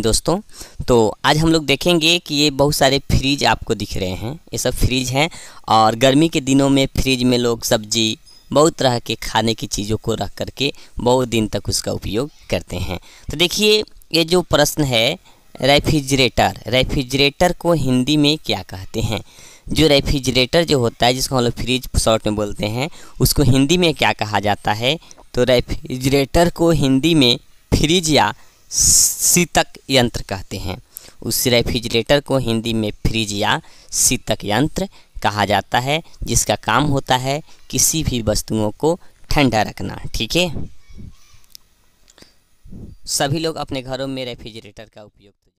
दोस्तों। तो आज हम लोग देखेंगे कि ये बहुत सारे फ्रिज आपको दिख रहे हैं, ये सब फ्रिज हैं और गर्मी के दिनों में फ्रिज में लोग सब्जी बहुत तरह के खाने की चीज़ों को रख करके बहुत दिन तक उसका उपयोग करते हैं। तो देखिए ये जो प्रश्न है रेफ्रिजरेटर को हिंदी में क्या कहते हैं। जो रेफ्रिजरेटर जो होता है जिसको हम लोग फ्रिज शॉर्ट में बोलते हैं, उसको हिंदी में क्या कहा जाता है। तो रेफ्रिजरेटर को हिंदी में फ्रिज या शीतक यंत्र कहते हैं। उस रेफ्रिजरेटर को हिंदी में फ्रिज या शीतक यंत्र कहा जाता है, जिसका काम होता है किसी भी वस्तुओं को ठंडा रखना। ठीक है, सभी लोग अपने घरों में रेफ्रिजरेटर का उपयोग